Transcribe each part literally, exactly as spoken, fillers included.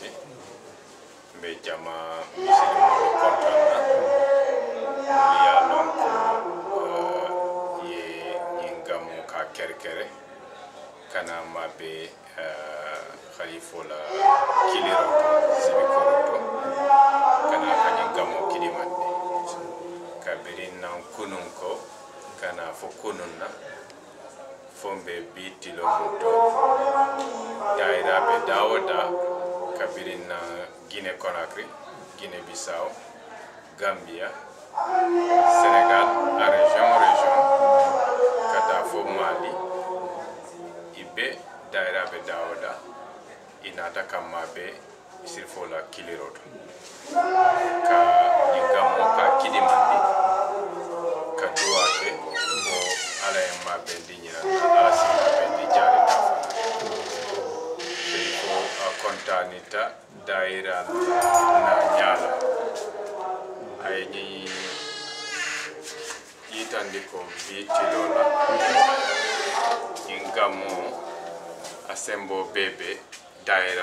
be jama misiri mo kontana ya donc ye nyingam ka kerkere kana mabe khalifola kiliro sibikoro kana kanyingam kidimande kabirin nan kununko kana fokununna fombe bitilo muto daira be dawoda kabirin na Guinée Conakry, Guinée Bissau, Gambia, Sénégal, la région région kata fo Mali ibe daira be dawoda inata kamabe sirfola kiliroto ka ingamo ka kidimandi ka duwate ko ala emma be dinyira ala sima be di jare tafa ko kontanita daira na nyala ay ni yitandi ko bitilola ingamo asembo bebe daira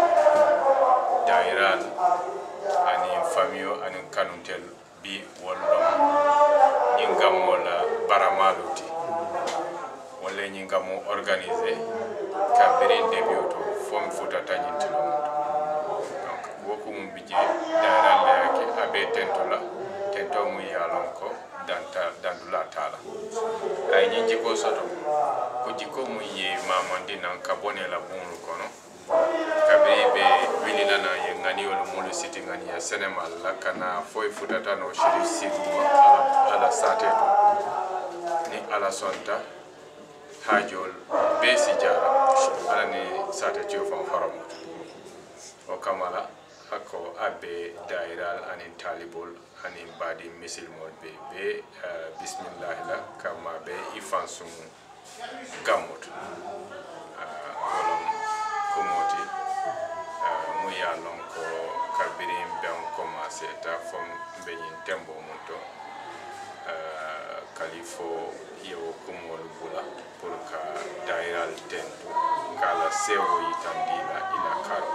daira ani famio ani kanuntel bi wallom ingamo la baramaluti wala ingamo organiser kabirin debioto fom futa tanyintilo donc woku mum bije daira la yake abe tentola tento mu yalonko danta dandula tala ay nyinji ko soto ko jiko mu ye mamandi nan kabone la bunu kono kabebe wilila na ye ngani wala mulu siti ngani ya senemal la kana foy futata no shiri sigu ala, ala sateto ni ala sonta hajol besi jara ala ni sate tio fon faram o kamala hako abe dairal anin talibol anin badi misil mol be be uh, bismillah la kama be ifansum gamot uh, wolom komoti uh, muya lonko kabirim ben commencé ta fom benin tembo monto uh, kalifo yo kumol bula pour ka dairal tento kala sewo itandila ila karo.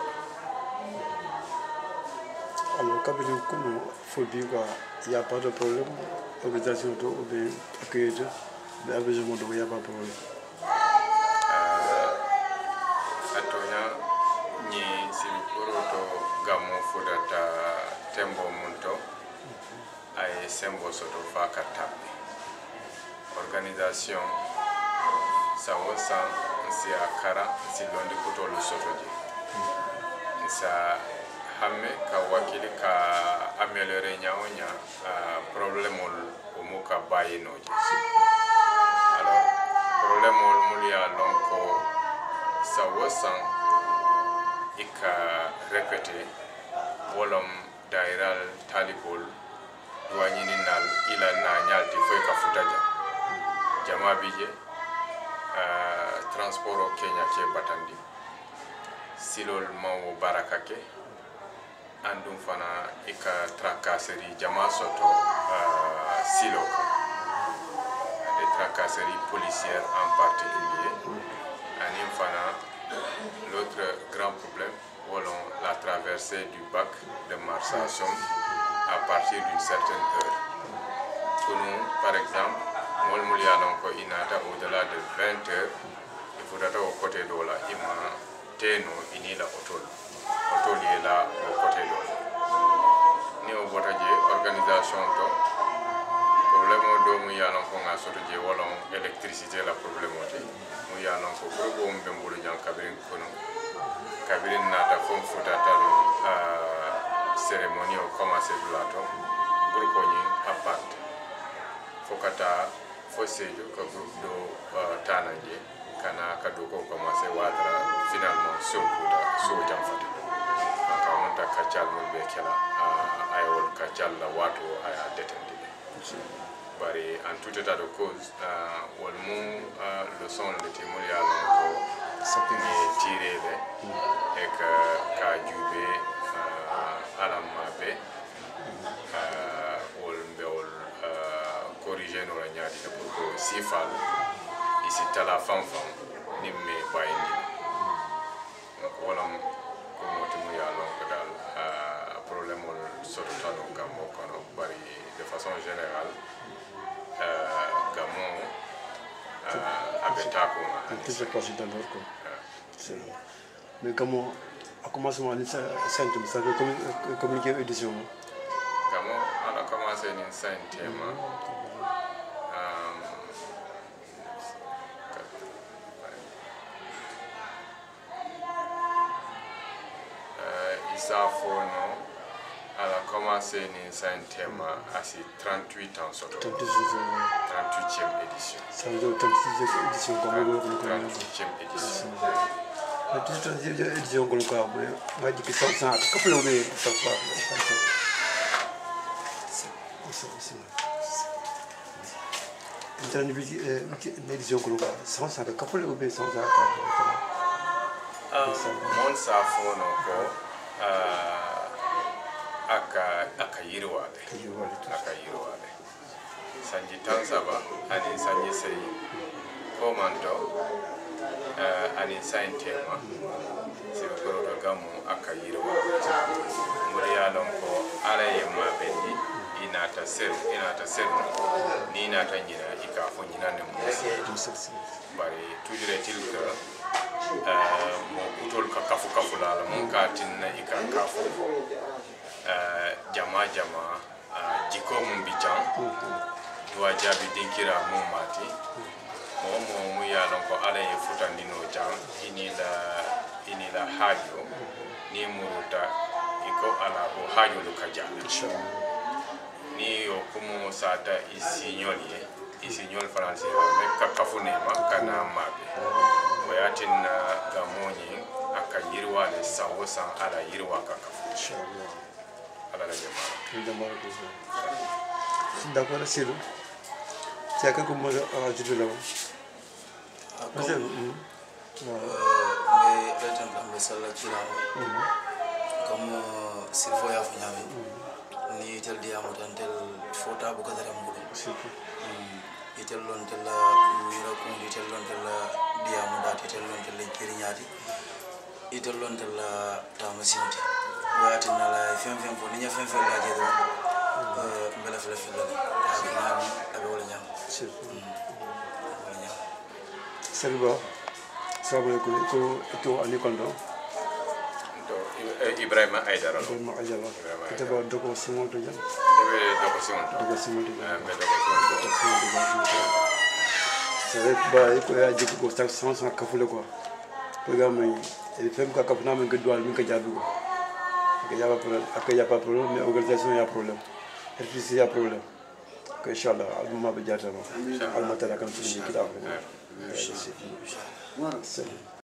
Alors, quand il y a une phobie, il n'y a pas de problème. L'organisation ou bien accueillir, mais avec le monde, il n'y a pas de problème. Atoya ni simipuro to gamo fudata tembo munto ay sembo soto fakata. Organisation sawosa nsi akara nsi londi kutolu sotoji. Nsa hamme ka wakili ka améliorer nyaonya uh, problème o muka bayinoji alors problème o mulia lonko sawosan ika répéter wolom dairal talibol duanyini nal ila na nyalti foy ka futaja jama bije uh, transport o Kenya ke batandi silol mawo barakake andum fana ika tracasserie jama soto uh, silo des tracasseries policières en particulier anim fana l'autre grand problème wolon la traversée du bac de Marsassoum à partir d'une certaine heure pour nous par exemple mol mulialon ko inata au-delà de vingt heures il faudra au côté de la ima teno inila otol otol est là au côté de ni o botaje organisation to problème do mu yalon ko nga soto je wolon électricité la problème oti mu yalon ko ko ko mbe mbulu jam kabirin kono kabirin nata fom futata no cérémonie o commencé dulato groupe ni apart fokata fosejo ko groupe do tanaje kana kado ko commencé wadra finalement sokuda so jam fati donc on ta kachal mo be kala ayol kachal la wato aya detendi bari en tout état de cause wol mu leçon de témoignage ko sapini tiré et que ka jube alam mabe wol mbewol corriger no la nyaadi pour ko sifal ici tala fanfan nimme bayindi donc wolam ko moti mu yalo soto tano gamo kono bari de façon générale gamo avec tako un petit peu passé dans l'autre quoi mais comment a commencé à ni cinq ça fait communiquer édition gamo ala commencé ni cinq tema Isa Fono a commencé une cinquième à ses trente-huit ans. trente-huitième édition. Ça veut dire trente-huitième édition comme vous le trente-huitième édition. La trente-huitième édition comme quoi, moi je dis que ça ça a couple de ça va. Une trente-huitième édition comme quoi, ça ça a couple de ça ça. Mon Safono ko aka aka yirwale aka yirwale sanji tan saba ani sanji sey komanto ani saintema se ko do gamu aka yirwale muriya don ko ala yemma bendi inata seru inata seru ni inata nyina ika fo nyina ne musi bari toujours est-il que mo kutol ka kafu kafu la mon ka tinna ika kafu jama jama jiko mun bijan duwa jabi dinkira mun mati mo mo mu ya lon ko ala e futandino jam inila inila hajo ni muruta iko ala ko hajo lu kaja ni o kumo sata isinyoli isinyol français me ka kafu ne ma kana mabe wayatin gamoni aka yirwa le sawo san ala yirwa kaka inshallah ala la jama jama ko so d'accord c'est le c'est quelque chose à ajouter là mais le temps am sala ci la comme silfo ya fa ñami ni tel di amotan tel fota bu ko dara mbulo itel lon tel mira ko itel lon tel diamu dati itel lon tel kiriñati itel lon tel tamasinti wati na la fem fem ko niña fem fem la jedo euh mbela fela fela na abi wala ñam wala ñam Salut Salut ko to ani kondo Ibrahima Aïdara Ibrahima Aïdara ite ba doko simon to jam debe doko simon doko simon to jam be doko simon to jam c'est ba ko ya jikko ko tak sans sans kafule quoi programme il fait ka kafuna men ko doal min ka jabi ko que ya pas problème ak ya pas problème mais organisation ya problème R P C ya problème que inchallah al ma be jata ma al matala kan ci kitab inshallah